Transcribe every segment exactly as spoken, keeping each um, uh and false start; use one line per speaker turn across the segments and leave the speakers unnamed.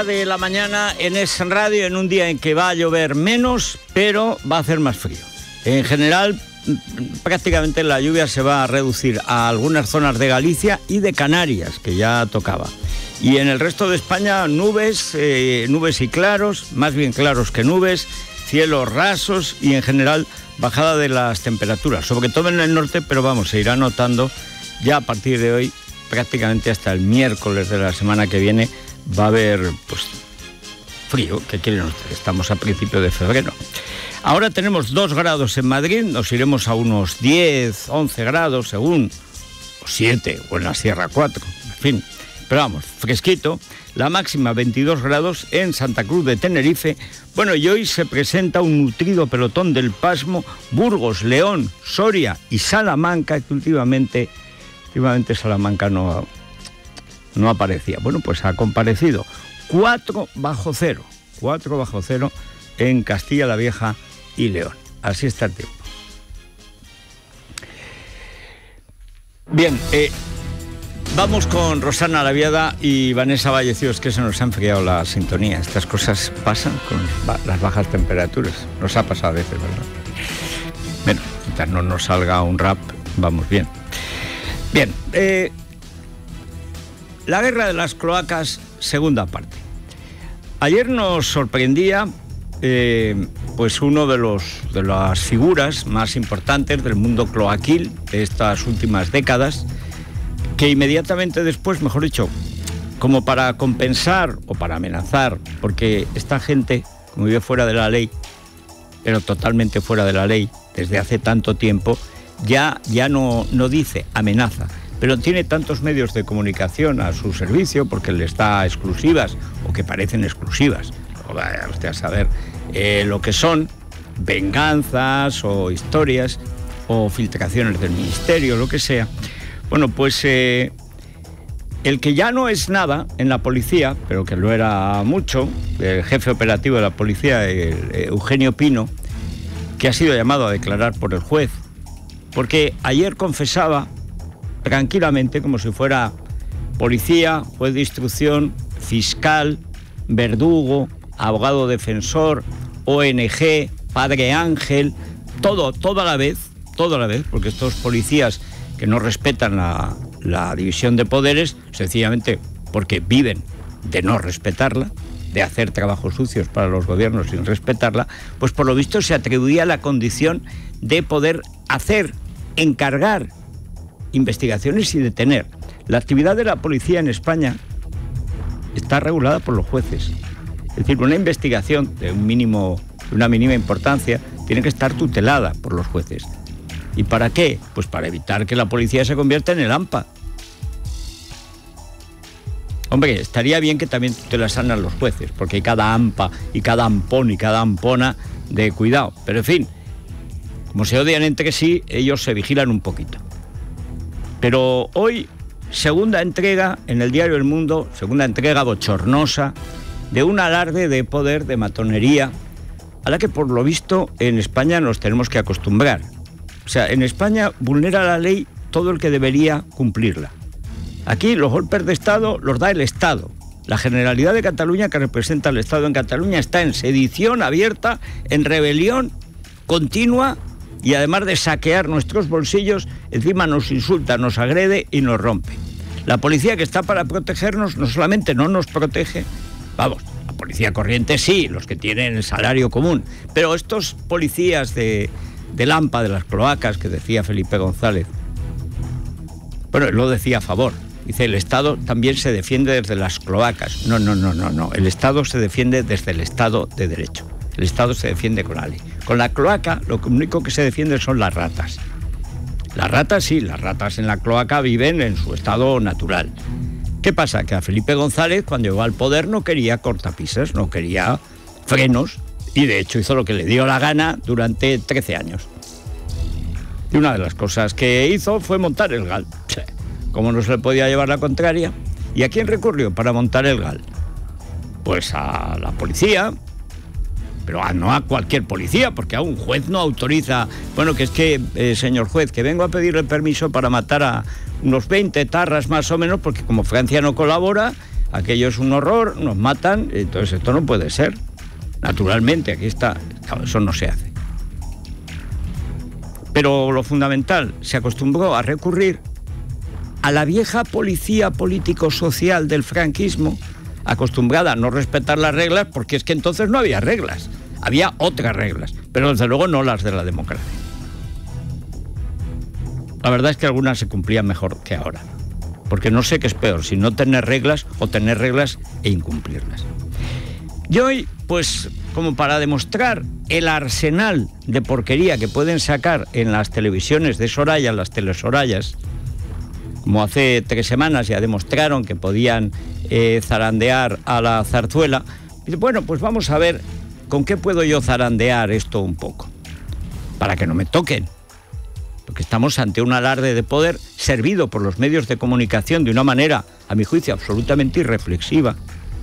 hora de la mañana en Es Radio, en un día en que va a llover menos, pero va a hacer más frío. En general, prácticamente la lluvia se va a reducir a algunas zonas de Galicia y de Canarias, que ya tocaba. Y en el resto de España, nubes, eh, nubes y claros, más bien claros que nubes, cielos rasos y en general bajada de las temperaturas, sobre todo en el norte, pero vamos, se irá notando ya a partir de hoy, prácticamente hasta el miércoles de la semana que viene, va a haber pues frío. ¿Qué quieren ustedes? Estamos a principios de febrero. Ahora tenemos dos grados en Madrid, nos iremos a unos diez, once grados según, o siete, o en la Sierra cuatro, en fin. Pero vamos, fresquito. La máxima veintidós grados en Santa Cruz de Tenerife. Bueno, y hoy se presenta un nutrido pelotón del pasmo, Burgos, León, Soria y Salamanca, que últimamente, últimamente Salamanca no, no aparecía. Bueno, pues ha comparecido. cuatro bajo cero, cuatro bajo cero en Castilla la Vieja y León. Así está el tiempo. Bien, eh... vamos con Rosana Alaviada y Vanessa Vallecidos, que se nos ha enfriado la sintonía. Estas cosas pasan con las bajas temperaturas. Nos ha pasado a veces, ¿verdad? Bueno, mientras no nos salga un rap, vamos bien. Bien, eh, la guerra de las cloacas, segunda parte. Ayer nos sorprendía eh, pues uno de, los, de las figuras más importantes del mundo cloaquil de estas últimas décadas, que inmediatamente después, mejor dicho, como para compensar o para amenazar, porque esta gente, como vive fuera de la ley, pero totalmente fuera de la ley, desde hace tanto tiempo, ya, ya no, no dice amenaza, pero tiene tantos medios de comunicación a su servicio, porque les da exclusivas, o que parecen exclusivas, o vaya usted a saber eh, lo que son, venganzas o historias, o filtraciones del ministerio, lo que sea. Bueno, pues eh, el que ya no es nada en la policía, pero que lo era mucho, el jefe operativo de la policía, el, eh, Eugenio Pino, que ha sido llamado a declarar por el juez, porque ayer confesaba tranquilamente, como si fuera policía, juez de instrucción, fiscal, verdugo, abogado defensor, O N G, padre ángel, todo, todo a la vez, todo a la vez, porque estos policías que no respetan la, la división de poderes, sencillamente porque viven de no respetarla, de hacer trabajos sucios para los gobiernos sin respetarla, pues por lo visto se atribuía la condición de poder hacer, encargar investigaciones y detener. La actividad de la policía en España está regulada por los jueces. Es decir, una investigación de un mínimo, de una mínima importancia tiene que estar tutelada por los jueces. ¿Y para qué? Pues para evitar que la policía se convierta en el AMPA. Hombre, estaría bien que también tutelaran a los jueces, porque hay cada AMPA y cada ampón y cada ampona de cuidado. Pero en fin, como se odian entre sí, ellos se vigilan un poquito. Pero hoy, segunda entrega en el diario El Mundo, segunda entrega bochornosa, de un alarde de poder, de matonería, a la que por lo visto en España nos tenemos que acostumbrar. O sea, en España vulnera la ley todo el que debería cumplirla. Aquí los golpes de Estado los da el Estado. La Generalidad de Cataluña, que representa al Estado en Cataluña, está en sedición abierta, en rebelión continua, y además de saquear nuestros bolsillos, encima nos insulta, nos agrede y nos rompe. La policía, que está para protegernos, no solamente no nos protege, vamos, la policía corriente sí, los que tienen el salario común, pero estos policías de... del AMPA, de las cloacas, que decía Felipe González, bueno, él lo decía a favor. Dice, el Estado también se defiende desde las cloacas. No, no, no, no, no. El Estado se defiende desde el Estado de Derecho. El Estado se defiende con la ley. Con la cloaca, lo único que se defiende son las ratas. Las ratas, sí, las ratas en la cloaca viven en su estado natural. ¿Qué pasa? Que a Felipe González, cuando llegó al poder, no quería cortapisas, no quería frenos, y de hecho hizo lo que le dio la gana durante trece años. Y una de las cosas que hizo fue montar el GAL. Como no se le podía llevar la contraria. ¿Y a quién recurrió para montar el GAL? Pues a la policía, pero a, no a cualquier policía, porque a un juez no autoriza. Bueno, que es que, eh, señor juez, que vengo a pedirle permiso para matar a unos veinte tarras más o menos, porque como Francia no colabora, aquello es un horror, nos matan, entonces esto no puede ser. Naturalmente, aquí está, claro, eso no se hace. Pero lo fundamental, se acostumbró a recurrir a la vieja policía político-social del franquismo, acostumbrada a no respetar las reglas, porque es que entonces no había reglas, había otras reglas, pero desde luego no las de la democracia. La verdad es que algunas se cumplían mejor que ahora, porque no sé qué es peor, si no tener reglas o tener reglas e incumplirlas. Y hoy, pues, como para demostrar el arsenal de porquería que pueden sacar en las televisiones de Soraya, las telesorayas, como hace tres semanas ya demostraron que podían eh, zarandear a la zarzuela, dice, bueno, pues vamos a ver con qué puedo yo zarandear esto un poco, para que no me toquen. Porque estamos ante un alarde de poder servido por los medios de comunicación de una manera, a mi juicio, absolutamente irreflexiva,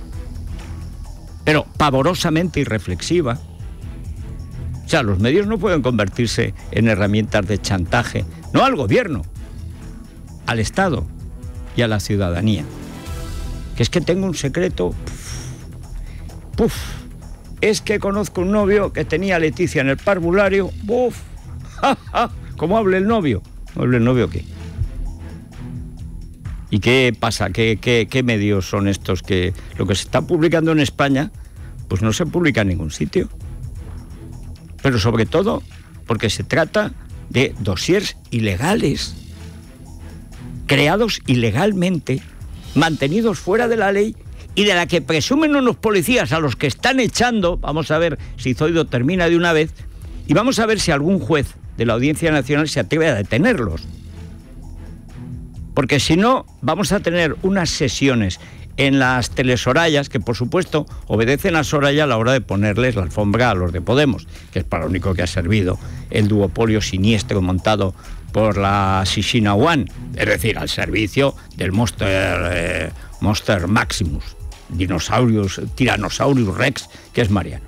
pero pavorosamente irreflexiva. O sea, los medios no pueden convertirse en herramientas de chantaje, no al gobierno, al Estado y a la ciudadanía. Que es que tengo un secreto, puf, puf, es que conozco un novio que tenía a Leticia en el parvulario, puf, ja, ja. ¿Cómo hable el novio? ¿No hable el novio qué? ¿Y qué pasa? ¿Qué, qué, qué medios son estos que lo que se está publicando en España, pues no se publica en ningún sitio? Pero sobre todo porque se trata de dossiers ilegales, creados ilegalmente, mantenidos fuera de la ley y de la que presumen unos policías a los que están echando. Vamos a ver si Zoido termina de una vez y vamos a ver si algún juez de la Audiencia Nacional se atreve a detenerlos. Porque si no, vamos a tener unas sesiones en las telesorayas que, por supuesto, obedecen a Soraya a la hora de ponerles la alfombra a los de Podemos, que es para lo único que ha servido el duopolio siniestro montado por la Sixina One, es decir, al servicio del Monster, eh, Monster Maximus, Dinosaurius, Tyrannosaurus Rex, que es Mariano.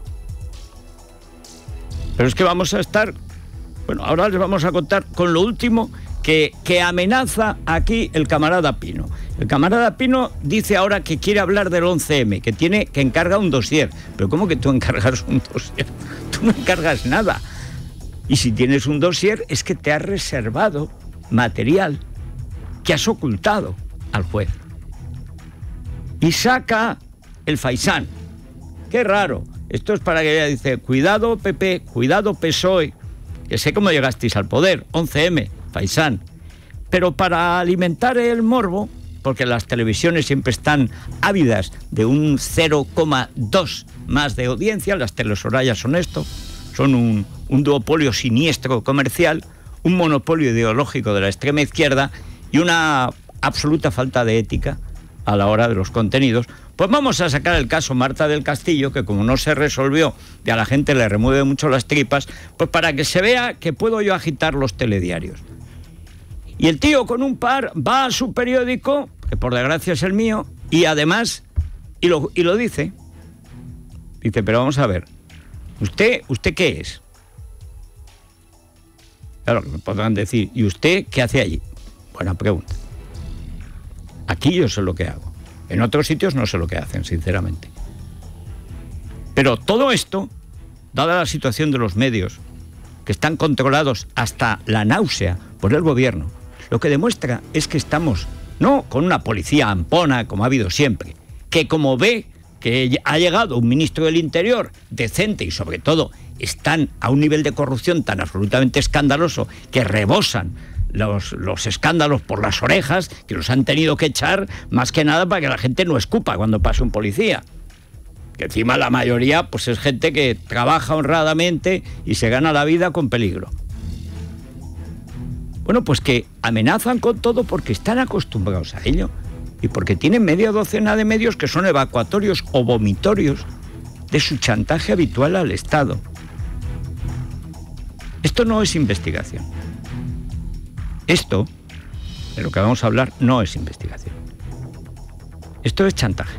Pero es que vamos a estar... Bueno, ahora les vamos a contar con lo último que, que amenaza aquí el camarada Pino. El camarada Pino dice ahora que quiere hablar del once eme, que tiene que encarga un dossier. Pero ¿cómo que tú encargas un dossier? Tú no encargas nada. Y si tienes un dossier es que te has reservado material que has ocultado al juez. Y saca el faisán. Qué raro. Esto es para que ella dice, cuidado P P, cuidado P S O E, que sé cómo llegasteis al poder, once eme, faisán. Pero para alimentar el morbo, porque las televisiones siempre están ávidas de un cero coma dos más de audiencia, las telesorayas son esto, son un, un duopolio siniestro comercial, un monopolio ideológico de la extrema izquierda y una absoluta falta de ética a la hora de los contenidos. Pues vamos a sacar el caso Marta del Castillo, que como no se resolvió y a la gente le remueve mucho las tripas, pues para que se vea que puedo yo agitar los telediarios. Y el tío con un par va a su periódico, que por desgracia es el mío, y además, y lo, y lo dice, dice, pero vamos a ver, ¿usted, usted qué es? Claro, me podrán decir, ¿y usted qué hace allí? Buena pregunta. Aquí yo sé lo que hago. En otros sitios no sé lo que hacen, sinceramente. Pero todo esto, dada la situación de los medios, que están controlados hasta la náusea por el gobierno, lo que demuestra es que estamos, no con una policía ampona, como ha habido siempre, que como ve que ha llegado un ministro del Interior decente y sobre todo están a un nivel de corrupción tan absolutamente escandaloso que rebosan Los, los escándalos por las orejas, que los han tenido que echar más que nada para que la gente no escupa cuando pase un policía. Que encima la mayoría pues es gente que trabaja honradamente y se gana la vida con peligro. Bueno, pues que amenazan con todo porque están acostumbrados a ello y porque tienen media docena de medios que son evacuatorios o vomitorios de su chantaje habitual al Estado. Esto no es investigación. Esto, de lo que vamos a hablar, no es investigación. Esto es chantaje.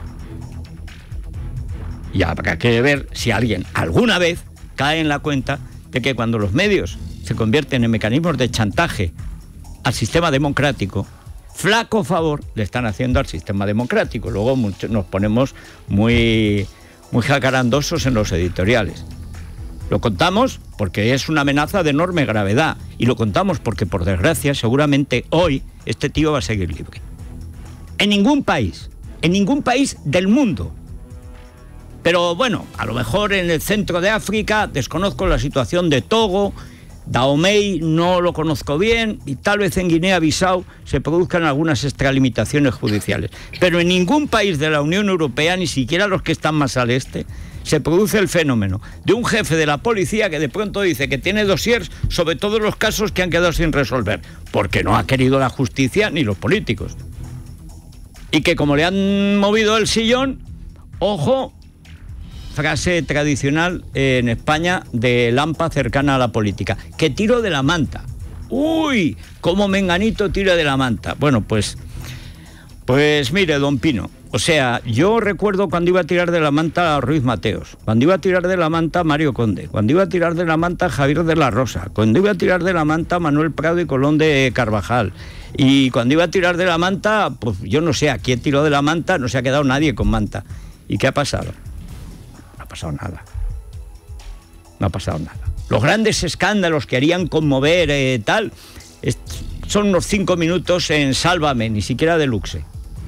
Y habrá que ver si alguien alguna vez cae en la cuenta de que cuando los medios se convierten en mecanismos de chantaje al sistema democrático, flaco favor le están haciendo al sistema democrático. Luego mucho, nos ponemos muy, muy jacarandosos en los editoriales. Lo contamos porque es una amenaza de enorme gravedad y lo contamos porque, por desgracia, seguramente hoy este tío va a seguir libre. En ningún país, en ningún país del mundo. Pero bueno, a lo mejor en el centro de África, desconozco la situación de Togo, Dahomey no lo conozco bien, y tal vez en Guinea-Bissau se produzcan algunas extralimitaciones judiciales. Pero en ningún país de la Unión Europea, ni siquiera los que están más al este, se produce el fenómeno de un jefe de la policía que de pronto dice que tiene dossiers sobre todos los casos que han quedado sin resolver, porque no ha querido la justicia ni los políticos. Y que como le han movido el sillón, ojo, frase tradicional en España de Lampa cercana a la política, que tiro de la manta. ¡Uy! ¿Cómo Menganito tira de la manta? Bueno, pues, pues mire, don Pino, o sea, yo recuerdo cuando iba a tirar de la manta a Ruiz Mateos, cuando iba a tirar de la manta a Mario Conde, cuando iba a tirar de la manta a Javier de la Rosa, cuando iba a tirar de la manta a Manuel Prado y Colón de Carvajal, y cuando iba a tirar de la manta, pues yo no sé a quién tiró de la manta, no se ha quedado nadie con manta. ¿Y qué ha pasado? No ha pasado nada. No ha pasado nada. Los grandes escándalos que harían conmover eh, tal, es, son unos cinco minutos en Sálvame, ni siquiera de luxe.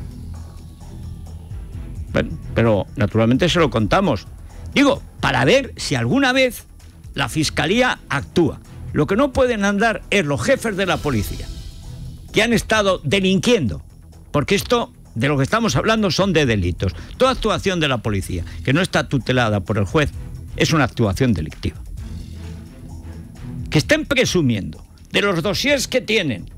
Bueno, pero naturalmente se lo contamos. Digo, para ver si alguna vez la Fiscalía actúa. Lo que no pueden andar es los jefes de la policía, que han estado delinquiendo, porque esto de lo que estamos hablando son de delitos. Toda actuación de la policía que no está tutelada por el juez es una actuación delictiva. Que estén presumiendo de los dossiers que tienen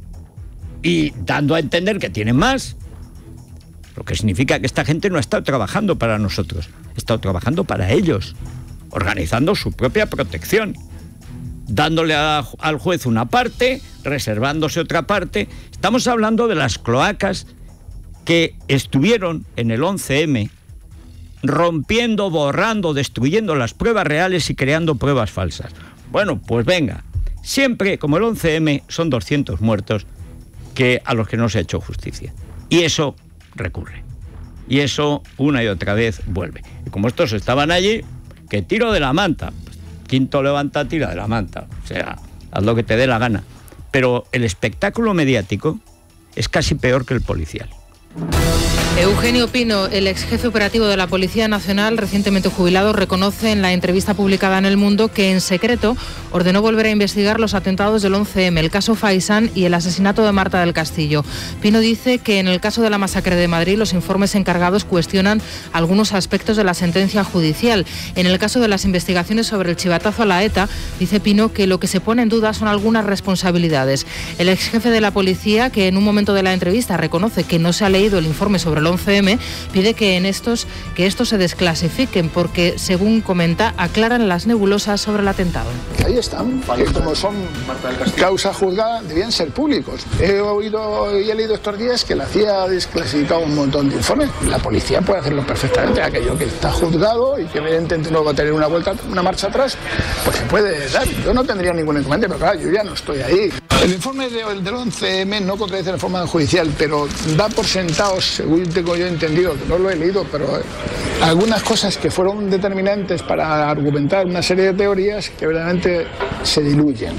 y dando a entender que tienen más, lo que significa que esta gente no ha estado trabajando para nosotros, ha estado trabajando para ellos, organizando su propia protección, dándole a, al juez una parte, reservándose otra parte. Estamos hablando de las cloacas que estuvieron en el once eme rompiendo, borrando, destruyendo las pruebas reales y creando pruebas falsas. Bueno, pues venga, siempre como el once eme son doscientos muertos que, a los que no se ha hecho justicia. Y eso recurre. Y eso una y otra vez vuelve. Y como estos estaban allí, que tiro de la manta. Quinto levanta, tira de la manta. O sea, haz lo que te dé la gana. Pero el espectáculo mediático es casi peor que el policial.
Eugenio Pino, el ex jefe operativo de la Policía Nacional, recientemente jubilado, reconoce en la entrevista publicada en El Mundo que en secreto ordenó volver a investigar los atentados del once eme, el caso Faisán y el asesinato de Marta del Castillo. Pino dice que en el caso de la masacre de Madrid los informes encargados cuestionan algunos aspectos de la sentencia judicial. En el caso de las investigaciones sobre el chivatazo a la ETA, dice Pino que lo que se pone en duda son algunas responsabilidades. El ex jefe de la policía, que en un momento de la entrevista reconoce que no se ha leído el informe sobre el once eme, pide que en estos que estos se desclasifiquen porque, según comenta, aclaran las nebulosas sobre el atentado.
Ahí están, que como son causa juzgada debían ser públicos. He oído y he leído estos días que la C I A ha desclasificado un montón de informes. La policía puede hacerlo perfectamente, aquello que está juzgado y que evidentemente no va a tener una vuelta, una marcha atrás, pues se puede dar. Yo no tendría ningún inconveniente, pero claro, yo ya no estoy ahí. El informe de, del once eme no contradice la forma judicial, pero da por sentados, según tengo yo entendido, que no lo he leído, pero eh, algunas cosas que fueron determinantes para argumentar una serie de teorías que verdaderamente se diluyen.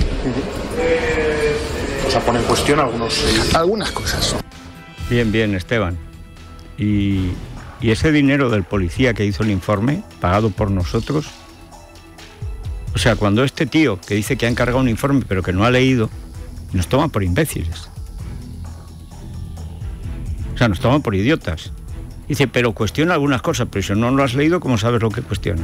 O sea, pone en cuestión algunos...
Algunas cosas.
Bien, bien, Esteban. Y, y ese dinero del policía que hizo el informe, pagado por nosotros, o sea, cuando este tío que dice que ha encargado un informe pero que no ha leído, nos toman por imbéciles. O sea, nos toman por idiotas. Dice, pero cuestiona algunas cosas, pero si no lo has leído, ¿cómo sabes lo que cuestiona?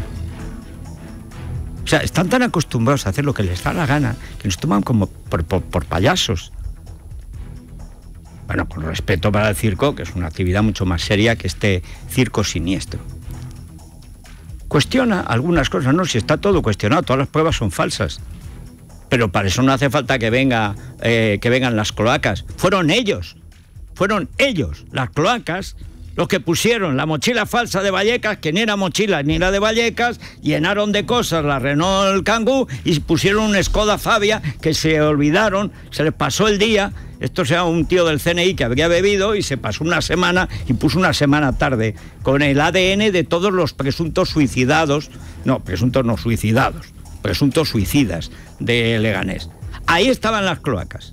O sea, están tan acostumbrados a hacer lo que les da la gana, que nos toman como por, por, por payasos. Bueno, con respeto para el circo, que es una actividad mucho más seria que este circo siniestro. Cuestiona algunas cosas, no, si está todo cuestionado, todas las pruebas son falsas. Pero para eso no hace falta que venga, eh, que vengan las cloacas. Fueron ellos, fueron ellos, las cloacas, Los que pusieron la mochila falsa de Vallecas, que ni era mochila ni era de Vallecas, llenaron de cosas la Renault Kangoo y pusieron un Skoda Fabia que se olvidaron, se les pasó el día. Esto sea un tío del C N I que habría bebido y se pasó una semana y puso una semana tarde con el A D N de todos los presuntos suicidados, no, presuntos no suicidados, presuntos suicidas de Leganés. Ahí estaban las cloacas.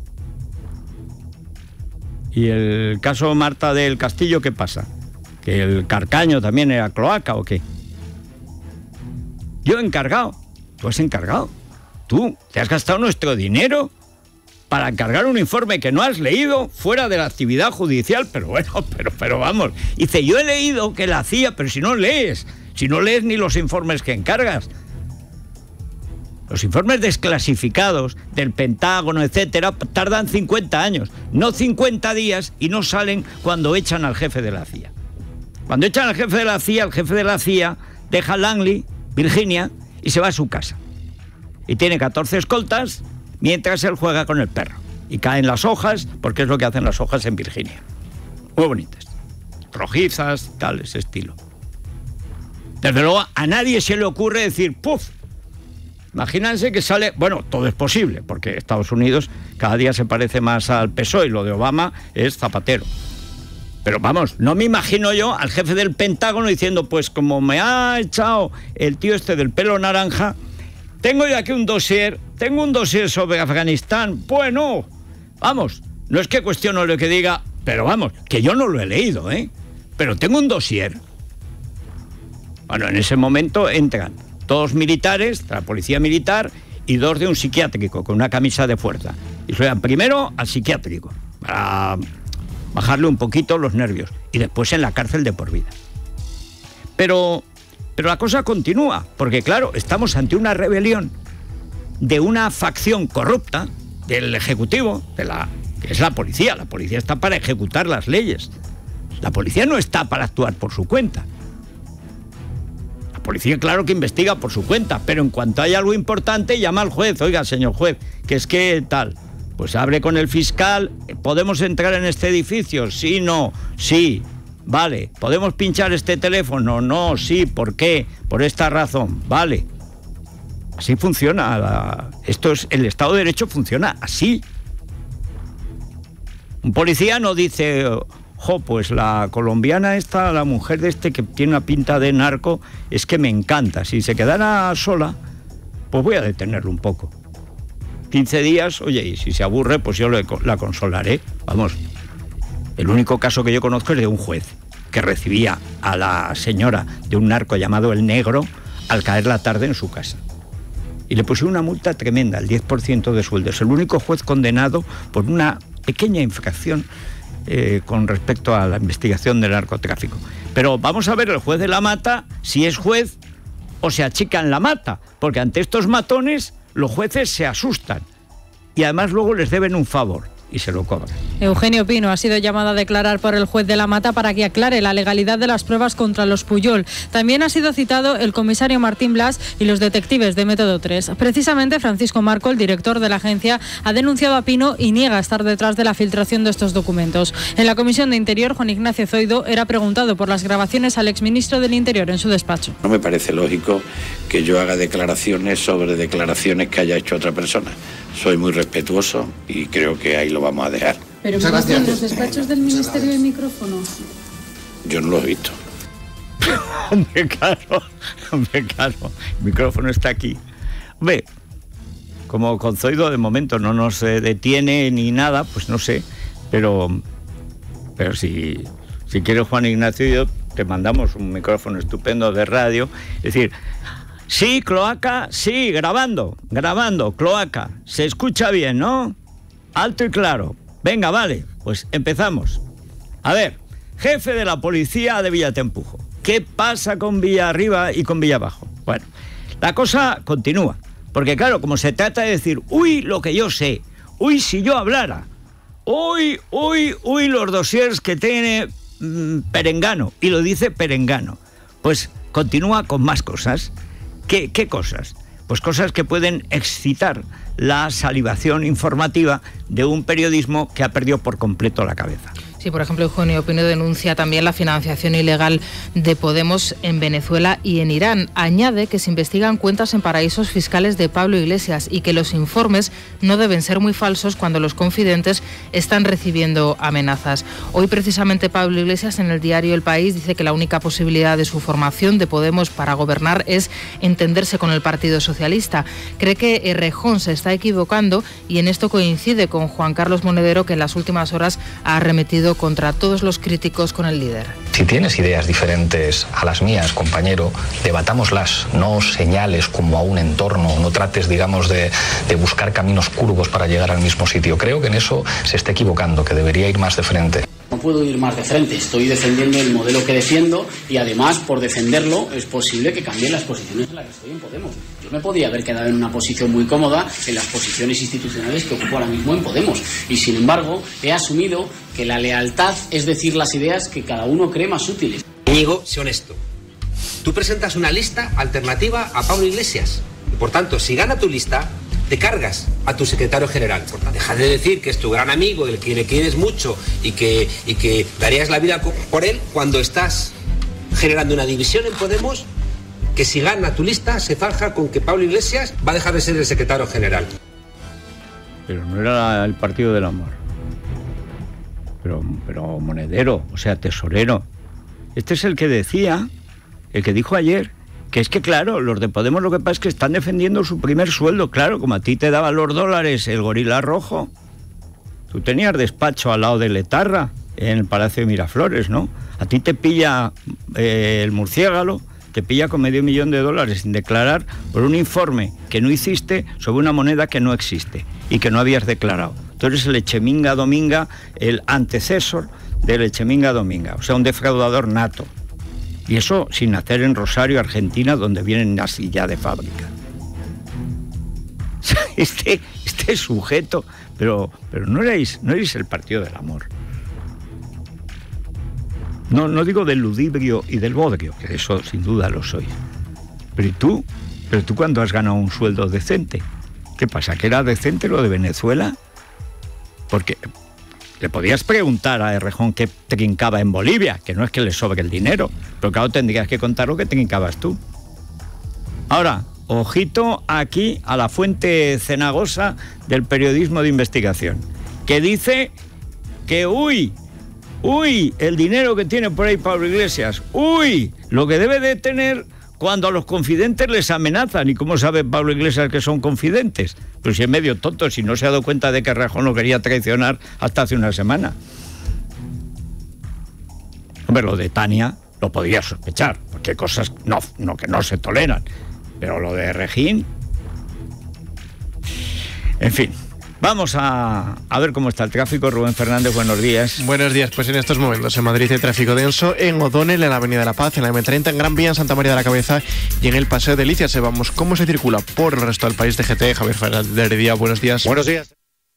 ¿Y el caso Marta del Castillo qué pasa? ¿Que el Carcaño también era cloaca o qué? Yo he encargado. Tú has encargado. Tú te has gastado nuestro dinero para encargar un informe que no has leído fuera de la actividad judicial. Pero bueno, pero, pero vamos. Dice, yo he leído que la C I A, pero si no lees, si no lees ni los informes que encargas. Los informes desclasificados del Pentágono, etcétera, tardan cincuenta años, no cincuenta días, y no salen cuando echan al jefe de la C I A. Cuando echan al jefe de la C I A, el jefe de la C I A deja Langley, Virginia, y se va a su casa. Y tiene catorce escoltas mientras él juega con el perro. Y caen las hojas, porque es lo que hacen las hojas en Virginia. Muy bonitas. Rojizas, tal, ese estilo. Desde luego, a nadie se le ocurre decir, ¡puf! Imagínense que sale... Bueno, todo es posible, porque Estados Unidos cada día se parece más al P S O E y lo de Obama es Zapatero. Pero vamos, no me imagino yo al jefe del Pentágono diciendo, pues como me ha echado el tío este del pelo naranja, tengo yo aquí un dossier, tengo un dossier sobre Afganistán. Bueno, vamos, no es que cuestiono lo que diga, pero vamos, que yo no lo he leído, ¿eh? Pero tengo un dossier. Bueno, en ese momento entran dos militares, de la policía militar, y dos de un psiquiátrico, con una camisa de fuerza. Y se van primero al psiquiátrico, para bajarle un poquito los nervios, y después en la cárcel de por vida. Pero, pero la cosa continúa, porque claro, estamos ante una rebelión de una facción corrupta del Ejecutivo, de la, que es la policía. La policía está para ejecutar las leyes. La policía no está para actuar por su cuenta. La policía, claro que investiga por su cuenta, pero en cuanto hay algo importante, llama al juez. Oiga, señor juez, que es que tal, pues hable con el fiscal. ¿Podemos entrar en este edificio? Sí, no, sí, vale. ¿Podemos pinchar este teléfono? No, sí, ¿por qué? Por esta razón, vale. Así funciona. La... Esto es, el Estado de Derecho funciona así. Un policía no dice... Jo, pues la colombiana esta, la mujer de este que tiene una pinta de narco, es que me encanta. Si se quedara sola, pues voy a detenerlo un poco. quince días, oye, y si se aburre, pues yo le, la consolaré. Vamos, el único caso que yo conozco es de un juez que recibía a la señora de un narco llamado El Negro al caer la tarde en su casa. Y le pusieron una multa tremenda, el diez por ciento de sueldo. Es el único juez condenado por una pequeña infracción Eh, con respecto a la investigación del narcotráfico. Pero vamos a ver el juez de la Mata, si es juez o se achica en la mata, porque ante estos matones los jueces se asustan y además luego les deben un favor y se lo cobran.
Eugenio Pino ha sido llamado a declarar por el juez de la Mata para que aclare la legalidad de las pruebas contra los Puyol. También ha sido citado el comisario Martín Blas y los detectives de Método tres. Precisamente Francisco Marco, el director de la agencia, ha denunciado a Pino y niega estar detrás de la filtración de estos documentos. En la Comisión de Interior, Juan Ignacio Zoido era preguntado por las grabaciones al exministro del Interior en su despacho.
No me parece lógico que yo haga declaraciones sobre declaraciones que haya hecho otra persona. Soy muy respetuoso y creo que ahí lo vamos a dejar.
Pero en los despachos del Ministerio hay micrófonos.
Yo no lo he visto.
Hombre, claro, hombre, claro. El micrófono está aquí. Hombre, como con Zoido de momento no nos eh, detiene ni nada, pues no sé. Pero, pero si, si quieres, Juan Ignacio y yo te mandamos un micrófono estupendo de radio. Es decir, sí, cloaca, sí, grabando, grabando, cloaca. Se escucha bien, ¿no? Alto y claro. Venga, vale, pues empezamos. A ver, jefe de la policía de Villatempujo. ¿Qué pasa con Villarriba y con Villabajo? Bueno, la cosa continúa. Porque claro, como se trata de decir, uy, lo que yo sé, uy, si yo hablara, uy, uy, uy, los dossiers que tiene mmm, Perengano, y lo dice Perengano, pues continúa con más cosas. ¿Qué, qué cosas? Pues cosas que pueden excitar la salivación informativa de un periodismo que ha perdido por completo la cabeza.
Sí, por ejemplo, Eugenio Pino denuncia también la financiación ilegal de Podemos en Venezuela y en Irán. Añade que se investigan cuentas en paraísos fiscales de Pablo Iglesias y que los informes no deben ser muy falsos cuando los confidentes están recibiendo amenazas. Hoy, precisamente, Pablo Iglesias en el diario El País dice que la única posibilidad de su formación de Podemos para gobernar es entenderse con el Partido Socialista. Cree que Errejón se está equivocando y en esto coincide con Juan Carlos Monedero, que en las últimas horas ha arremetido contra todos los críticos con el líder.
Si tienes ideas diferentes a las mías, compañero, debatámoslas, no señales como a un entorno, no trates, digamos, de, de buscar caminos curvos para llegar al mismo sitio. Creo que en eso se está equivocando, que debería ir más de frente.
No puedo ir más de frente, estoy defendiendo el modelo que defiendo y además por defenderlo es posible que cambien las posiciones en las que estoy en Podemos. Yo me podía haber quedado en una posición muy cómoda en las posiciones institucionales que ocupo ahora mismo en Podemos y sin embargo he asumido que la lealtad es decir las ideas que cada uno cree más útiles.
Íñigo, sé honesto. Tú presentas una lista alternativa a Pablo Iglesias y por tanto si gana tu lista te cargas a tu secretario general. Deja de decir que es tu gran amigo, el que le quieres mucho y que, y que darías la vida por él cuando estás generando una división en Podemos que si gana tu lista se farja con que Pablo Iglesias va a dejar de ser el secretario general.
Pero no era el Partido del Amor. Pero, pero Monedero, o sea, tesorero. Este es el que decía, el que dijo ayer, que es que, claro, los de Podemos lo que pasa es que están defendiendo su primer sueldo. Claro, como a ti te daban los dólares el gorila rojo. Tú tenías despacho al lado de Letarra, en el Palacio de Miraflores, ¿no? A ti te pilla eh, el murciélago, te pilla con medio millón de dólares sin declarar por un informe que no hiciste sobre una moneda que no existe y que no habías declarado. Tú eres el Echeminga Dominga, el antecesor del Echeminga Dominga, o sea, un defraudador nato. Y eso sin nacer en Rosario, Argentina, donde vienen así ya de fábrica. Este, este sujeto, pero, pero no erais, no erais el Partido del Amor. No, no digo del ludibrio y del bodrio, que eso sin duda lo sois. Pero ¿y tú? ¿Pero tú cuándo has ganado un sueldo decente? ¿Qué pasa? ¿Que era decente lo de Venezuela? Porque le podías preguntar a Errejón qué trincaba en Bolivia, que no es que le sobre el dinero, pero claro, tendrías que contar lo que trincabas tú. Ahora, ojito aquí a la fuente cenagosa del periodismo de investigación, que dice que, uy, uy, el dinero que tiene por ahí Pablo Iglesias, uy, lo que debe de tener cuando a los confidentes les amenazan. ¿Y cómo sabe Pablo Iglesias que son confidentes? Pues si es medio tonto, si no se ha dado cuenta de que Errejón lo quería traicionar hasta hace una semana. Hombre, lo de Tania lo podía sospechar, porque hay cosas no, no, que no se toleran. Pero lo de Errejón... En fin... Vamos a, a ver cómo está el tráfico. Rubén Fernández, buenos días.
Buenos días, pues en estos momentos en Madrid hay tráfico denso en O'Donnell, en la Avenida de la Paz, en la eme treinta, en Gran Vía, en Santa María de la Cabeza y en el Paseo de Delicias. Vamos, ¿cómo se circula por el resto del país? D G T, Javier Fernández de Heredia, buenos días.
Buenos días.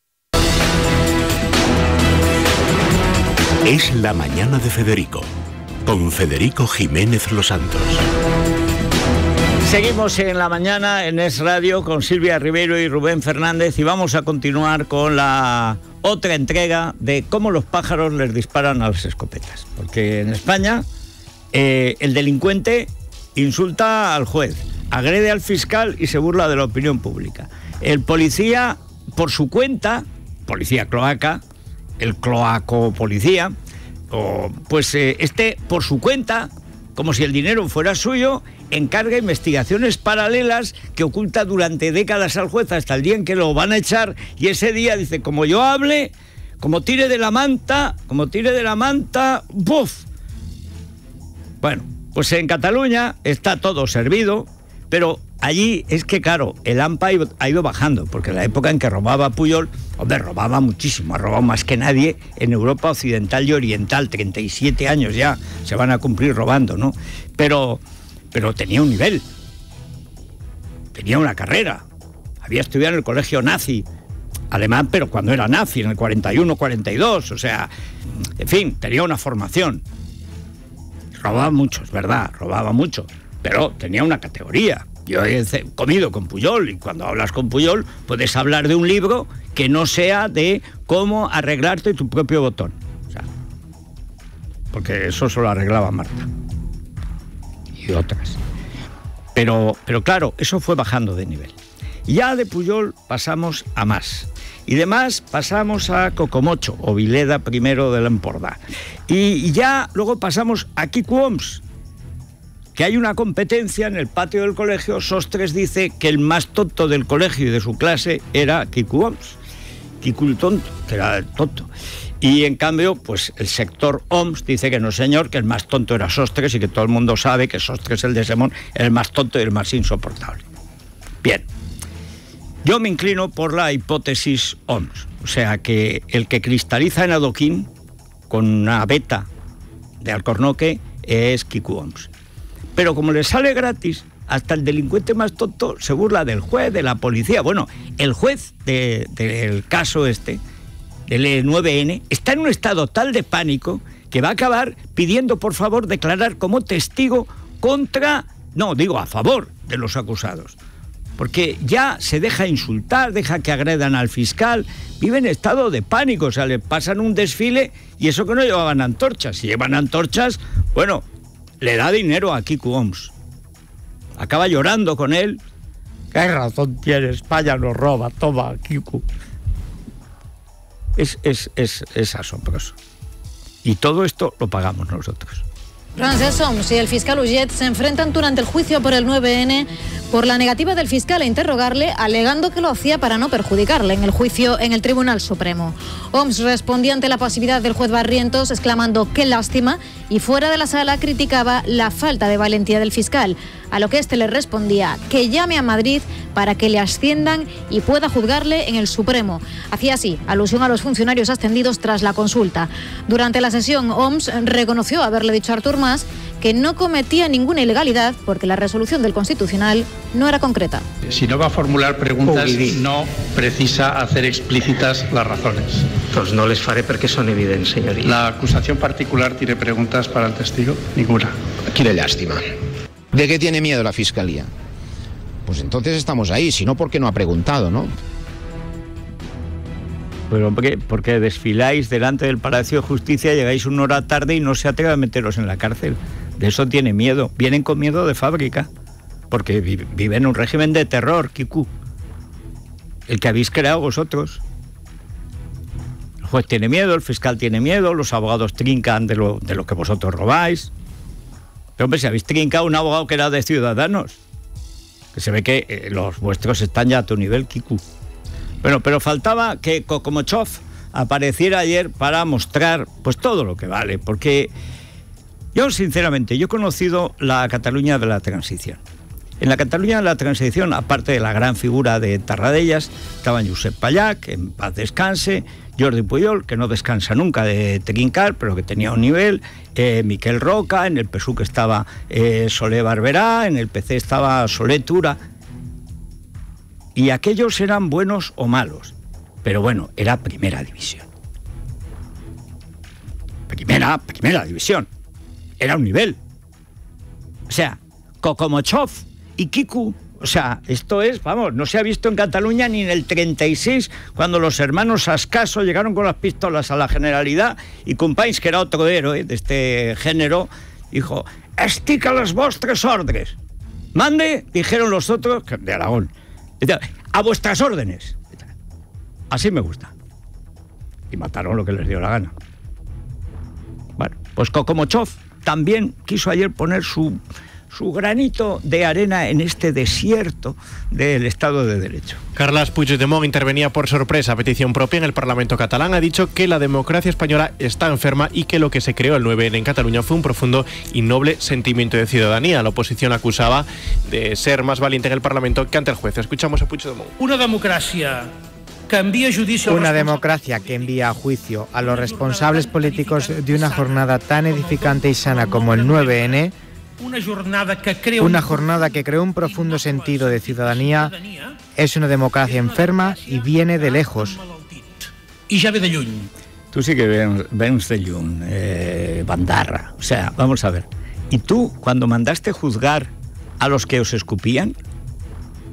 Es la mañana de Federico, con Federico Jiménez Los Santos.
Seguimos en la mañana en Es Radio con Silvia Ribeiro y Rubén Fernández y vamos a continuar con la otra entrega de cómo los pájaros les disparan a las escopetas. Porque en España eh, el delincuente insulta al juez, agrede al fiscal y se burla de la opinión pública. El policía, por su cuenta, policía cloaca, el cloaco policía, o, pues eh, este por su cuenta, como si el dinero fuera suyo, encarga investigaciones paralelas que oculta durante décadas al juez hasta el día en que lo van a echar, y ese día dice, como yo hable, como tire de la manta, como tire de la manta, ¡buf! Bueno, pues en Cataluña está todo servido, pero allí es que, claro, el AMPA ha ido bajando, porque en la época en que robaba Pujol, hombre, robaba muchísimo, ha robado más que nadie en Europa occidental y oriental, treinta y siete años ya se van a cumplir robando, ¿no? Pero... pero tenía un nivel, tenía una carrera, había estudiado en el colegio nazi, alemán, pero cuando era nazi, en el cuarenta y uno, cuarenta y dos, o sea, en fin, tenía una formación. Robaba mucho, es verdad, robaba mucho, pero tenía una categoría. Yo he comido con Pujol, y cuando hablas con Pujol puedes hablar de un libro que no sea de cómo arreglarte tu propio botón. O sea, porque eso se lo arreglaba Marta y otras. Pero, pero claro, eso fue bajando de nivel. Ya de Pujol pasamos a Mas. Y de Mas pasamos a Cocomocho, o Vileda primero de la Empordà. Y ya luego pasamos a Quico Homs, que hay una competencia en el patio del colegio. Sostres dice que el más tonto del colegio y de su clase era Quico Homs. Quico el tonto, que era el tonto. Y en cambio, pues el sector Homs dice que no, señor, que el más tonto era Sostres y que todo el mundo sabe que Sostres, el de Semón, era el más tonto y el más insoportable. Bien. Yo me inclino por la hipótesis Homs, o sea que el que cristaliza en adoquín con una beta de Alcornoque es Quico Homs. Pero como le sale gratis, hasta el delincuente más tonto se burla del juez, de la policía. Bueno, el juez de, del caso este, del nueve ene, está en un estado tal de pánico que va a acabar pidiendo, por favor, declarar como testigo contra, no, digo, a favor de los acusados. Porque ya se deja insultar, deja que agredan al fiscal, vive en estado de pánico, o sea, le pasan un desfile y eso que no llevaban antorchas. Si llevan antorchas, bueno, le da dinero a Quico Homs. Acaba llorando con él. ¿Qué razón tiene? España nos roba, toma, Quico. Es, es, es, es asombroso. Y todo esto lo pagamos nosotros.
Francesc Homs y el fiscal Ullet se enfrentan durante el juicio por el nueve ene por la negativa del fiscal a interrogarle, alegando que lo hacía para no perjudicarle en el juicio en el Tribunal Supremo. Homs respondía ante la pasividad del juez Barrientos, exclamando qué lástima, y fuera de la sala criticaba la falta de valentía del fiscal, a lo que éste le respondía que llame a Madrid para que le asciendan y pueda juzgarle en el Supremo. Hacía así alusión a los funcionarios ascendidos tras la consulta. Durante la sesión, Homs reconoció haberle dicho a Artur Mas que no cometía ninguna ilegalidad porque la resolución del Constitucional no era concreta.
Si no va a formular preguntas, no precisa hacer explícitas las razones.
Pues no les faré porque son evidentes, señoría.
¿La acusación particular tiene preguntas para el testigo? Ninguna.
Qué lástima. ¿De qué tiene miedo la Fiscalía? Pues entonces estamos ahí, si no, ¿por qué no ha preguntado, no?
Pero hombre, porque desfiláis delante del Palacio de Justicia, llegáis una hora tarde y no se atreve a meteros en la cárcel. De eso tiene miedo. Vienen con miedo de fábrica, porque viven en un régimen de terror, Quico. El que habéis creado vosotros. El juez tiene miedo, el fiscal tiene miedo, los abogados trincan de lo, de lo que vosotros robáis. Pero hombre, si habéis trincado un abogado que era de Ciudadanos, que se ve que eh, los vuestros están ya a tu nivel, Quico. Bueno, pero faltaba que Kokomochov apareciera ayer para mostrar pues todo lo que vale, porque yo sinceramente, yo he conocido la Cataluña de la transición. En la Cataluña de la transición, aparte de la gran figura de Tarradellas, estaban Josep Pallà, que en paz descanse, Jordi Pujol, que no descansa nunca de trincar, pero que tenía un nivel, eh, Miquel Roca, en el P S U que estaba eh, Solé Barberá, en el P C estaba Solé Tura. Y aquellos eran buenos o malos, pero bueno, era primera división. Primera, primera división. Era un nivel. O sea, Kokomochov y Quico, o sea, esto es, vamos, no se ha visto en Cataluña ni en el treinta y seis, cuando los hermanos Ascaso llegaron con las pistolas a la Generalidad y Companys, que era otro héroe de este género, dijo, estic a les vostres ordres. Mande, dijeron los otros, de Aragón, a vuestras órdenes. Así me gusta. Y mataron lo que les dio la gana. Bueno, pues Kokomochov también quiso ayer poner su, su granito de arena en este desierto del Estado de Derecho.
Carles Puigdemont intervenía por sorpresa a petición propia en el Parlamento catalán. Ha dicho que la democracia española está enferma y que lo que se creó el nueve ene en Cataluña fue un profundo y noble sentimiento de ciudadanía. La oposición acusaba de ser más valiente en el Parlamento que ante el juez. Escuchamos a Puigdemont.
Una democracia que envía juicio...
Una democracia que envía a juicio a los responsables políticos de una jornada tan edificante y sana como el nueve ene,
una jornada que creó,
una jornada que creó un profundo sentido de ciudadanía, es una democracia enferma y viene de lejos.
Y ya ve de lluny.
Tú sí que ves de lluny, eh, bandarra. O sea, vamos a ver. ¿Y tú, cuando mandaste juzgar a los que os escupían?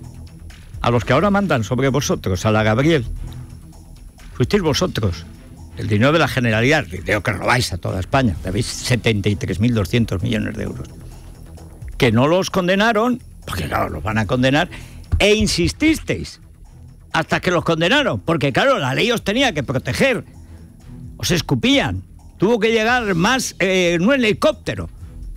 A los que ahora mandan sobre vosotros, a la Gabriel. Fuisteis vosotros. el dinero de la Generalidad, el dinero que robáis a toda España, debéis setenta y tres mil doscientos millones de euros, que no los condenaron, porque claro, los van a condenar, e insististeis hasta que los condenaron, porque claro, la ley os tenía que proteger, os escupían, tuvo que llegar más eh, en un helicóptero.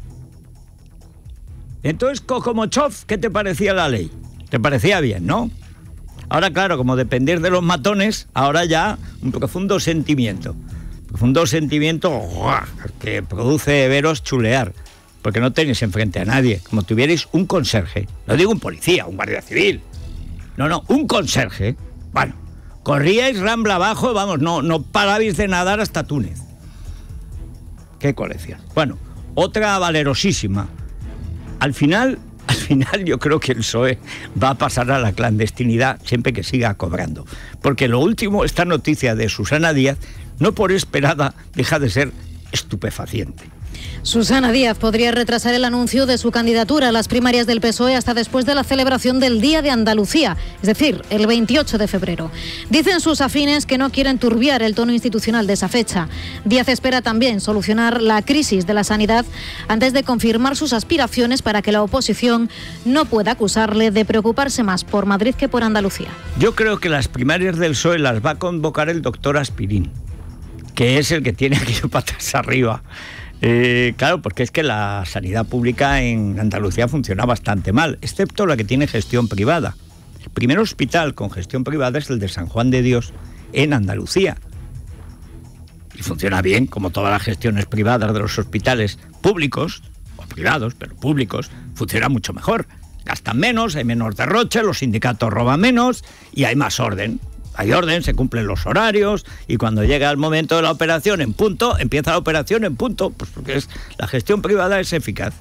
Entonces, Kokomochov, ¿qué te parecía la ley? Te parecía bien, ¿no? Ahora, claro, como depender de los matones, ahora ya un profundo sentimiento. Profundo sentimiento ¡guau!, que produce veros chulear, porque no tenéis enfrente a nadie, como tuvierais un conserje. No digo un policía, un guardia civil. No, no, un conserje. Bueno, corríais rambla abajo, vamos, no, no parabais de nadar hasta Túnez. Qué colección. Bueno, otra valerosísima. Al final, al final yo creo que el P S O E va a pasar a la clandestinidad siempre que siga cobrando. Porque lo último, esta noticia de Susana Díaz, no por esperada, deja de ser estupefaciente.
Susana Díaz podría retrasar el anuncio de su candidatura a las primarias del P S O E hasta después de la celebración del Día de Andalucía, es decir, el veintiocho de febrero. Dicen sus afines que no quieren turbiar el tono institucional de esa fecha. Díaz espera también solucionar la crisis de la sanidad antes de confirmar sus aspiraciones para que la oposición no pueda acusarle de preocuparse más por Madrid que por Andalucía.
Yo creo que las primarias del P S O E las va a convocar el doctor Aspirín, que es el que tiene aquello patas arriba. Eh, claro, porque es que la sanidad pública en Andalucía funciona bastante mal, excepto la que tiene gestión privada. El primer hospital con gestión privada es el de San Juan de Dios, en Andalucía. Y funciona bien, como todas las gestiones privadas de los hospitales públicos, o privados, pero públicos, funciona mucho mejor. Gastan menos, hay menos derroche, los sindicatos roban menos y hay más orden. Hay orden, se cumplen los horarios y cuando llega el momento de la operación en punto, empieza la operación en punto, pues porque es, la gestión privada es eficaz.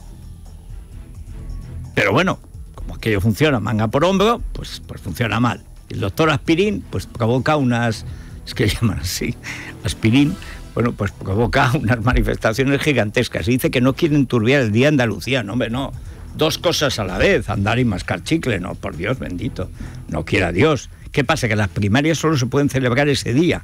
Pero bueno, como aquello funciona manga por hombro, pues, pues funciona mal. El doctor Aspirín pues provoca unas, es que llaman así, Aspirín, bueno, pues provoca unas manifestaciones gigantescas y dice que no quieren turbiar el Día de Andalucía, no hombre, no. Dos cosas a la vez, andar y mascar chicle, no, por Dios bendito, no quiera Dios. ¿Qué pasa? Que las primarias solo se pueden celebrar ese día.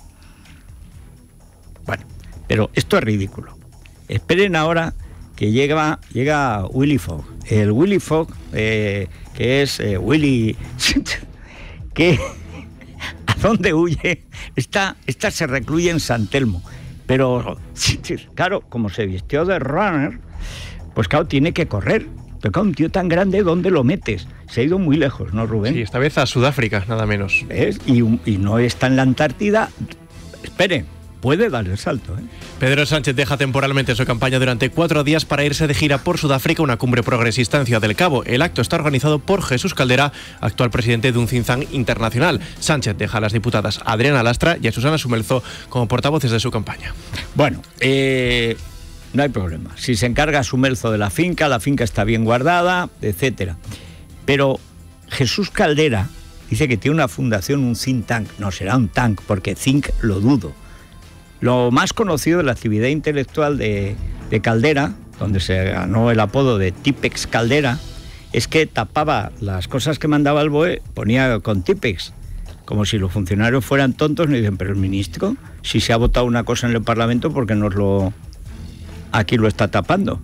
Bueno, pero esto es ridículo. Esperen ahora que llega, llega Willy Fogg. El Willy Fogg, eh, que es eh, Willy... que ¿a dónde huye? Esta, esta se recluye en San Telmo. Pero, claro, como se vistió de runner, pues claro, tiene que correr. Pero claro, un tío tan grande, ¿dónde lo metes? Se ha ido muy lejos, ¿no, Rubén?
Sí, esta vez a Sudáfrica, nada menos.
¿Ves? Y, y no está en la Antártida. Espere, puede dar el salto, ¿eh?
Pedro Sánchez deja temporalmente su campaña durante cuatro días para irse de gira por Sudáfrica, una cumbre progresista en Ciudad del Cabo. El acto está organizado por Jesús Caldera, actual presidente de un think tank internacional. Sánchez deja a las diputadas Adriana Lastra y a Susana Sumelzo como portavoces de su campaña.
Bueno, eh... no hay problema. Si se encarga Sumelzo de la finca, la finca está bien guardada, etcétera. Pero Jesús Caldera dice que tiene una fundación, un think tank. No será un tank, porque think lo dudo. Lo más conocido de la actividad intelectual de, de Caldera, donde se ganó el apodo de Típex Caldera, es que tapaba las cosas que mandaba el B O E, ponía con Típex. Como si los funcionarios fueran tontos, no dicen, pero el ministro, si se ha votado una cosa en el Parlamento, ¿por qué nos lo... aquí lo está tapando?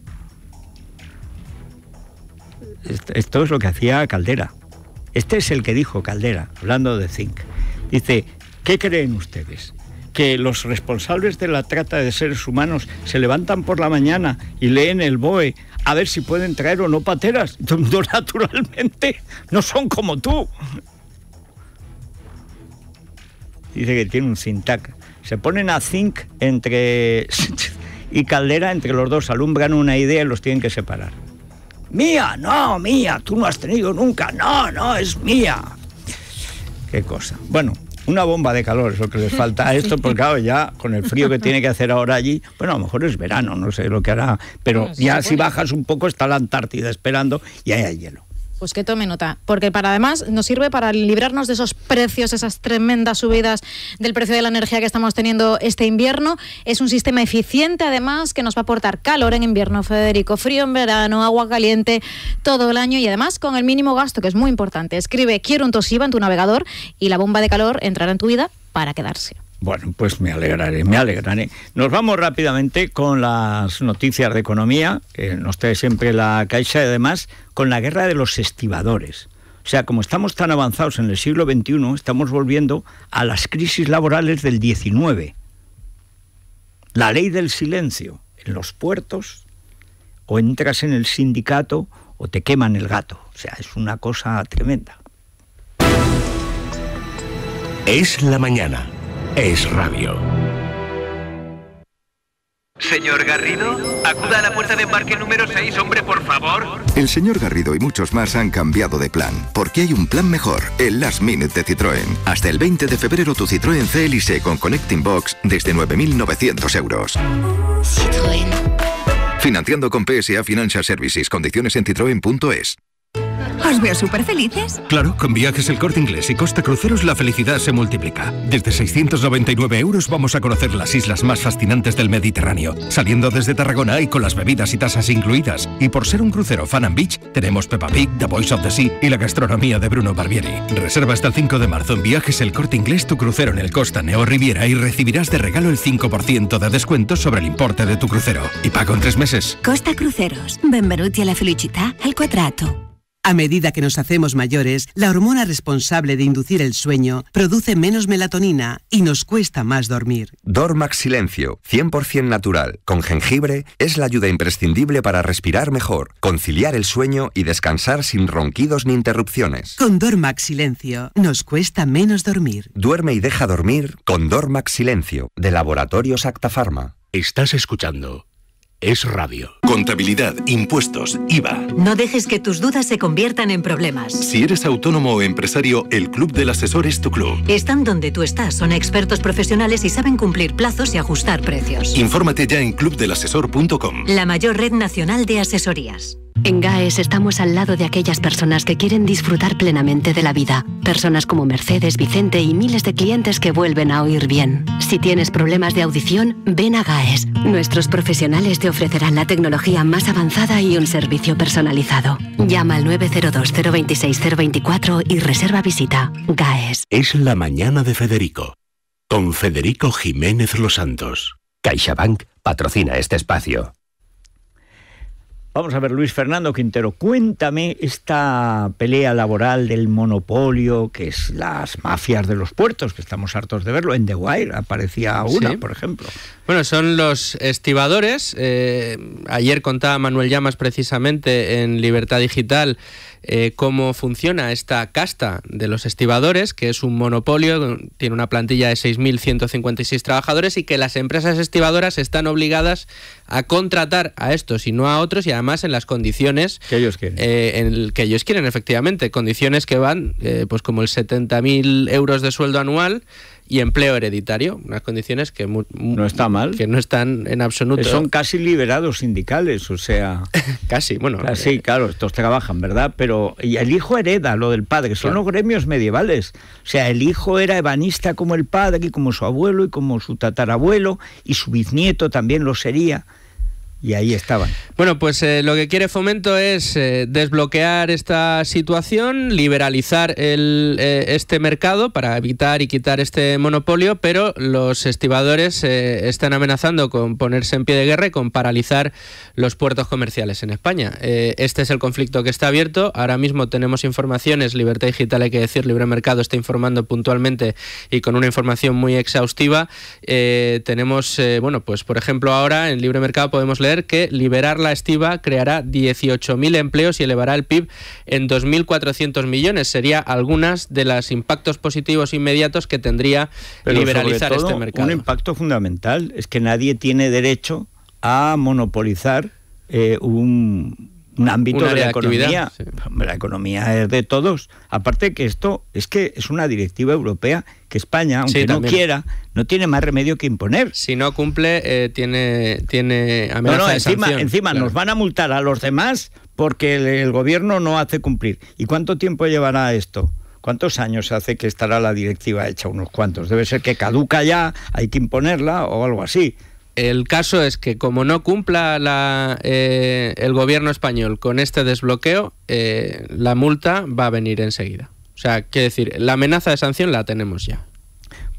Esto es lo que hacía Caldera. Este es el que dijo Caldera, hablando de Think. Dice, ¿qué creen ustedes? ¿Que los responsables de la trata de seres humanos se levantan por la mañana y leen el B O E a ver si pueden traer o no pateras? Naturalmente, no son como tú. Dice que tiene un think tank. Se ponen a think entre... y Caldera, entre los dos alumbran una idea y los tienen que separar. Mía, no, mía, tú no has tenido nunca, no, no, es mía. Qué cosa. Bueno, una bomba de calor es lo que les falta a esto, porque claro, ya con el frío que tiene que hacer ahora allí, bueno, a lo mejor es verano, no sé lo que hará, pero no, ya si bajas un poco está la Antártida esperando y ahí hay hielo.
Pues que tome nota, porque para además nos sirve para librarnos de esos precios, esas tremendas subidas del precio de la energía que estamos teniendo este invierno. Es un sistema eficiente además que nos va a aportar calor en invierno, Federico, frío en verano, agua caliente todo el año y además con el mínimo gasto, que es muy importante. Escribe Quiero un Toshiba en tu navegador y la bomba de calor entrará en tu vida para quedarse.
Bueno, pues me alegraré, me alegraré. Nos vamos rápidamente con las noticias de economía, que nos trae siempre la Caixa, y además con la guerra de los estibadores. O sea, como estamos tan avanzados en el siglo veintiuno, estamos volviendo a las crisis laborales del diecinueve. La ley del silencio en los puertos, o entras en el sindicato o te queman el gato. O sea, es una cosa tremenda.
Es la mañana. Es radio.
Señor Garrido, acuda a la puerta de embarque número seis, hombre, por favor.
El señor Garrido y muchos más han cambiado de plan, porque hay un plan mejor, el Last Minute de Citroën. Hasta el veinte de febrero tu Citroën C L S con Connecting Box desde nueve mil novecientos euros.
Citroën.
Financiando con P S A Financial Services. Condiciones en citroen punto es.
¿Os veo súper felices?
Claro, con Viajes El Corte Inglés y Costa Cruceros la felicidad se multiplica. Desde seiscientos noventa y nueve euros vamos a conocer las islas más fascinantes del Mediterráneo, saliendo desde Tarragona y con las bebidas y tasas incluidas. Y por ser un crucero Fan and Beach, tenemos Peppa Pig, The Voice of the Sea y la gastronomía de Bruno Barbieri. Reserva hasta el cinco de marzo en Viajes El Corte Inglés tu crucero en el Costa Neo Riviera y recibirás de regalo el cinco por ciento de descuento sobre el importe de tu crucero. Y pago en tres meses.
Costa Cruceros. Benvenuti alla felicità al quadrato.
A medida que nos hacemos mayores, la hormona responsable de inducir el sueño produce menos melatonina y nos cuesta más dormir.
Dormax Silencio, cien por ciento natural, con jengibre, es la ayuda imprescindible para respirar mejor, conciliar el sueño y descansar sin ronquidos ni interrupciones.
Con Dormax Silencio, nos cuesta menos dormir.
Duerme y deja dormir con Dormax Silencio, de Laboratorios Acta Pharma.
Estás escuchando Es Radio.
Contabilidad, impuestos, I V A.
No dejes que tus dudas se conviertan en problemas.
Si eres autónomo o empresario, el Club del Asesor es tu club.
Están donde tú estás, son expertos profesionales y saben cumplir plazos y ajustar precios.
Infórmate ya en club del asesor punto com.
La mayor red nacional de asesorías.
En GAES estamos al lado de aquellas personas que quieren disfrutar plenamente de la vida. Personas como Mercedes, Vicente y miles de clientes que vuelven a oír bien. Si tienes problemas de audición, ven a GAES. Nuestros profesionales te ofrecerán la tecnología más avanzada y un servicio personalizado. Llama al nueve cero dos, cero dos seis, cero dos cuatro y reserva visita. GAES.
Es la mañana de Federico. Con Federico Jiménez Los Santos.
CaixaBank patrocina este espacio.
Vamos a ver, Luis Fernando Quintero, cuéntame esta pelea laboral del monopolio, que es las mafias de los puertos, que estamos hartos de verlo. En The Wire aparecía una, sí, por ejemplo.
Bueno, son los estibadores. Eh, ayer contaba Manuel Llamas precisamente en Libertad Digital eh, cómo funciona esta casta de los estibadores, que es un monopolio, tiene una plantilla de seis mil ciento cincuenta y seis trabajadores y que las empresas estibadoras están obligadas a contratar a estos y no a otros, y además en las condiciones
que ellos quieren,
eh, en el que ellos quieren, efectivamente, condiciones que van eh, pues como el setenta mil euros de sueldo anual y empleo hereditario, unas condiciones que mu-
no está mal,
que no están en absoluto.
Son casi liberados sindicales, o sea,
casi, bueno,
casi, eh, claro, estos trabajan, ¿verdad? Pero y el hijo hereda lo del padre, son claro. Los gremios medievales, o sea, el hijo era ebanista como el padre y como su abuelo y como su tatarabuelo, y su bisnieto también lo sería. Y ahí estaban.
Bueno, pues eh, lo que quiere Fomento es eh, desbloquear esta situación, liberalizar el, eh, este mercado para evitar y quitar este monopolio, pero los estibadores eh, están amenazando con ponerse en pie de guerra y con paralizar los puertos comerciales en España. Eh, este es el conflicto que está abierto. Ahora mismo tenemos informaciones, Libertad Digital, hay que decir, Libre Mercado está informando puntualmente y con una información muy exhaustiva. Eh, tenemos, eh, bueno, pues por ejemplo ahora en Libre Mercado podemos leer que liberar la estiba creará dieciocho mil empleos y elevará el P I B en dos mil cuatrocientos millones. Sería algunas de los impactos positivos inmediatos que tendría Pero liberalizar
sobre todo,
este mercado.
Un impacto fundamental es que nadie tiene derecho a monopolizar eh, un, un ámbito
Una
de la
economía.
Sí. La economía es de todos. Aparte que esto es que es una directiva europea que España, aunque sí, no quiera, no tiene más remedio que imponer.
Si no cumple, eh, tiene, tiene amenaza
no, no,
de
encima,
sanción.
Encima claro. Nos van a multar a los demás porque el, el gobierno no hace cumplir. ¿Y cuánto tiempo llevará esto? ¿Cuántos años hace que estará la directiva hecha? Unos cuantos. Debe ser que caduca ya, hay que imponerla o algo así.
El caso es que como no cumpla la, eh, el gobierno español con este desbloqueo, eh, la multa va a venir enseguida. O sea, quiere decir, la amenaza de sanción la tenemos ya.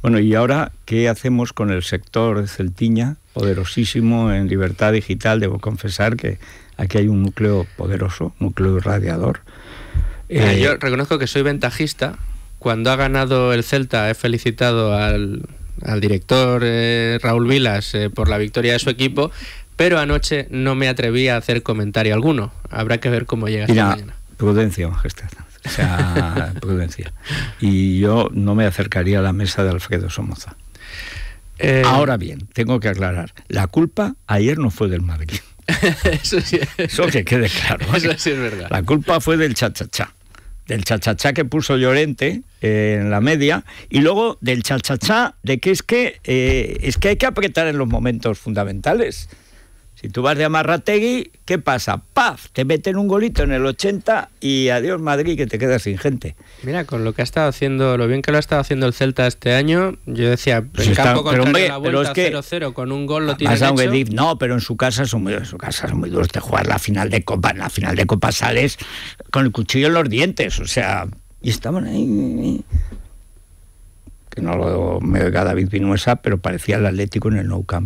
Bueno, y ahora, ¿qué hacemos con el sector de Celtiña, poderosísimo en libertad digital? Debo confesar que aquí hay un núcleo poderoso, núcleo irradiador.
Eh, yo reconozco que soy ventajista. Cuando ha ganado el Celta he felicitado al, al director eh, Raúl Vilas eh, por la victoria de su equipo, pero anoche no me atreví a hacer comentario alguno. Habrá que ver cómo llega esta mañana.
Prudencia, majestad. O sea, prudencia. Y yo no me acercaría a la mesa de Alfredo Somoza. Eh... Ahora bien, tengo que aclarar, la culpa ayer no fue del Madrid.
Eso sí.
Eso que quede claro. ¿eh?
Eso sí es verdad.
La culpa fue del cha-cha-cha. Del cha-cha-cha que puso Llorente eh, en la media, y luego del cha-cha-cha de que es que eh, es que hay que apretar en los momentos fundamentales. Si tú vas de Amarrategui, ¿qué pasa? ¡Paf! Te meten un golito en el ochenta y adiós Madrid, que te quedas sin gente.
Mira, con lo que ha estado haciendo, lo bien que lo ha estado haciendo el Celta este año, yo decía,
pues
en
está,
campo contrario,
hombre,
la vuelta
es que,
cero cero con un gol lo tiene hecho.
Que, no, pero en su casa son muy, en su casa son muy duros de jugar la final de Copa. En la final de Copa sales con el cuchillo en los dientes, o sea, y estaban ahí. Que no lo me oiga David Vinuesa, pero parecía el Atlético en el Nou Camp.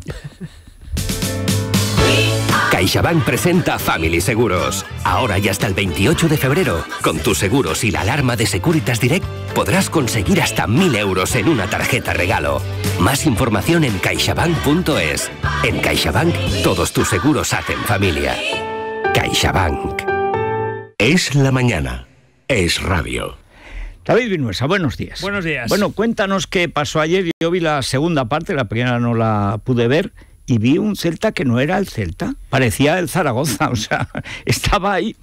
CaixaBank presenta Family Seguros. Ahora y hasta el veintiocho de febrero, con tus seguros y la alarma de Securitas Direct, podrás conseguir hasta mil euros en una tarjeta regalo. Más información en caixabank punto es. En CaixaBank, todos tus seguros hacen familia. CaixaBank.
Es la mañana. Es radio.
David Vinuesa, buenos días.
Buenos días.
Bueno, cuéntanos qué pasó ayer. Yo vi la segunda parte, la primera no la pude ver, y vi un Celta que no era el Celta, parecía el Zaragoza, o sea, estaba ahí,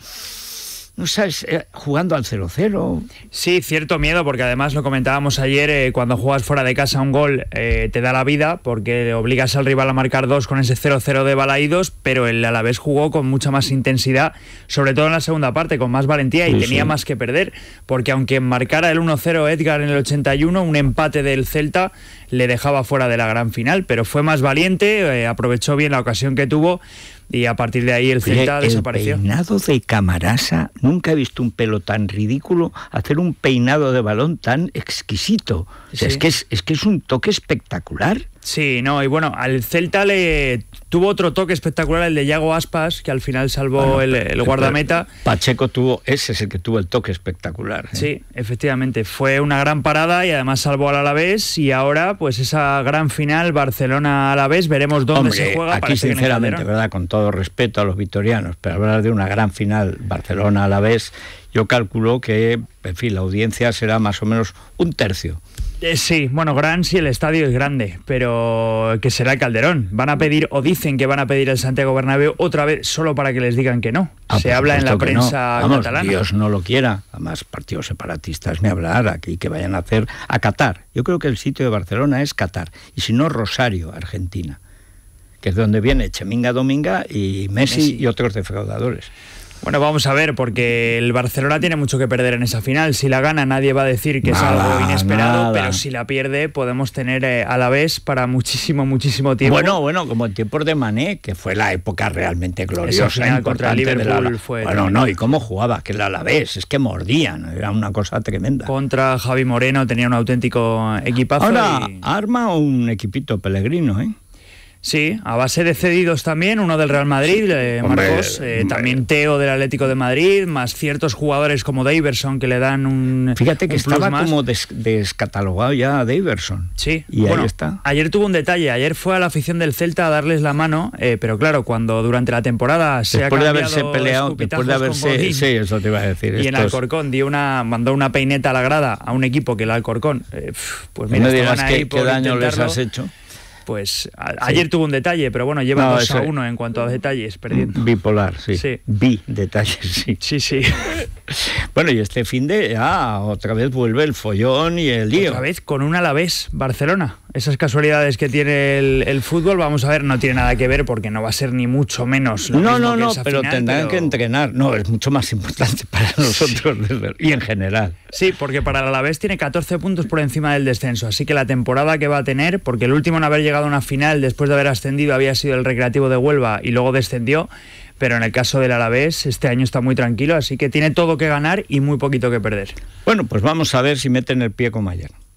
no sabes, eh, jugando al cero cero.
Sí, cierto miedo, porque además lo comentábamos ayer, eh, cuando juegas fuera de casa un gol eh, te da la vida, porque obligas al rival a marcar dos con ese cero cero de Balaídos, pero el Alavés jugó con mucha más intensidad, sobre todo en la segunda parte, con más valentía, y sí, tenía sí. más que perder, porque aunque marcara el uno cero Edgar en el ochenta y uno, un empate del Celta le dejaba fuera de la gran final, pero fue más valiente, eh, aprovechó bien la ocasión que tuvo, y a partir de ahí el Celta
Oye,
desapareció.
El peinado de Camarasa, nunca he visto un pelo tan ridículo, hacer un peinado de balón tan exquisito. O sea, sí. es, que es, es que es un toque espectacular.
Sí, no, y bueno, al Celta le tuvo otro toque espectacular, el de Yago Aspas, que al final salvó bueno, el, el guardameta.
Pacheco tuvo, ese es el que tuvo el toque espectacular. ¿eh?
Sí, efectivamente, fue una gran parada y además salvó al Alavés, y ahora pues esa gran final Barcelona-Alavés, veremos dónde
Hombre,
se juega.
Aquí sinceramente, verdad, con todo respeto a los vitorianos, pero hablar de una gran final Barcelona-Alavés, yo calculo que, en fin, la audiencia será más o menos un tercio.
Eh, sí, bueno, gran si el estadio es grande, pero que será el Calderón. Van a pedir, o dicen que van a pedir el Santiago Bernabéu otra vez, solo para que les digan que no.
Ah,
Se habla en la prensa
no. Vamos,
catalana.
Dios no lo quiera. Además, partidos separatistas ni hablar aquí, que vayan a hacer a Qatar. Yo creo que el sitio de Barcelona es Qatar, y si no, Rosario, Argentina, que es donde viene Cheminga Dominga y Messi, Messi. y otros defraudadores.
Bueno, vamos a ver, porque el Barcelona tiene mucho que perder en esa final. Si la gana, nadie va a decir que nada, es algo inesperado, nada. pero si la pierde, podemos tener eh, a la vez para muchísimo, muchísimo tiempo.
Bueno, bueno, como en tiempos de Mané, que fue la época realmente gloriosa.
Esa final contra el Liverpool
la...
fue...
Bueno, no, y cómo jugaba, que el Alavés, es que mordían, era una cosa tremenda.
Contra Javi Moreno tenía un auténtico equipazo.
Ahora,
y...
arma un equipito Pellegrino, ¿eh?
Sí, a base de cedidos también, uno del Real Madrid, eh, Marcos, hombre, eh, hombre. también Teo del Atlético de Madrid, más ciertos jugadores como Daverson que le dan un
Fíjate que
un
estaba
más.
como des, descatalogado ya Daverson.
Sí,
y
bueno,
ahí está.
Ayer tuvo un detalle, ayer fue a la afición del Celta a darles la mano, eh, pero claro, cuando durante la temporada se
después
ha
de haberse peleado, después de haberse,
Godín,
sí, eso te iba a decir.
Y
estos...
en Alcorcón dio una, mandó una peineta a la grada a un equipo que el Alcorcón, eh, pues mira,
no me dirás
ahí
qué, qué daño les has hecho.
Pues a, ayer sí. tuvo un detalle, pero bueno, lleva no, dos a uno en cuanto a detalles, perdiendo.
Bipolar, sí.
sí.
Bi detalles, sí.
Sí, sí.
Bueno, y este fin de, ah, otra vez vuelve el follón y el lío.
Otra vez con un Alavés, Barcelona. Esas casualidades que tiene el, el fútbol, vamos a ver, no tiene nada que ver porque no va a ser ni mucho menos lo
No,
mismo
no,
que
no,
esa
pero
final,
tendrán
pero...
que entrenar. No, es mucho más importante para nosotros sí. y en general.
Sí, porque para el Alavés tiene catorce puntos por encima del descenso, así que la temporada que va a tener, porque el último en haber llegado a una final después de haber ascendido había sido el Recreativo de Huelva y luego descendió, pero en el caso del Alavés este año está muy tranquilo, así que tiene todo que ganar y muy poquito que perder.
Bueno, pues vamos a ver si meten el pie como ayer.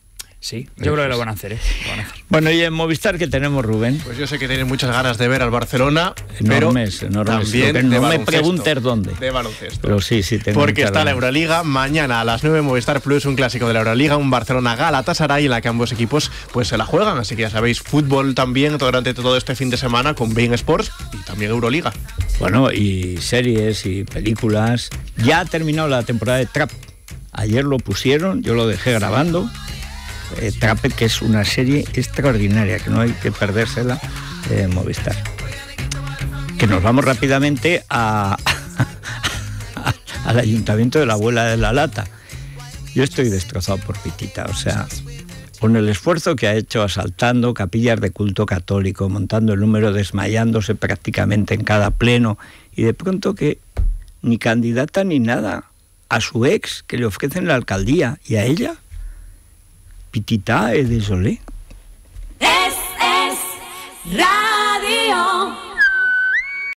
Sí, yo creo que lo van a hacer, ¿eh? Lo van a hacer.
Bueno, y en Movistar, ¿qué tenemos, Rubén?
Pues yo sé que tienen muchas ganas de ver al Barcelona,
enormes,
pero
enormes.
también
que
de
no me preguntes dónde.
De baloncesto.
Pero sí, sí. Tengo
Porque está la Euroliga. Mañana a las nueve Movistar Plus, un clásico de la Euroliga, un Barcelona-Galatasaray, en la que ambos equipos pues se la juegan. Así que ya sabéis, fútbol también durante todo este fin de semana con beIN Sports y también Euroliga.
Bueno, y series y películas. Ya ha terminado la temporada de Trap. Ayer lo pusieron, yo lo dejé grabando. Eh, Trapped, que es una serie extraordinaria, que no hay que perdérsela en eh, Movistar. Que nos vamos rápidamente a, a, al Ayuntamiento de la Abuela de la Lata. Yo estoy destrozado por Pitita, o sea, con el esfuerzo que ha hecho asaltando capillas de culto católico, montando el número, desmayándose prácticamente en cada pleno, y de pronto que ni candidata ni nada, a su ex, que le ofrecen la alcaldía, y a ella... Pitita est désolé.
S S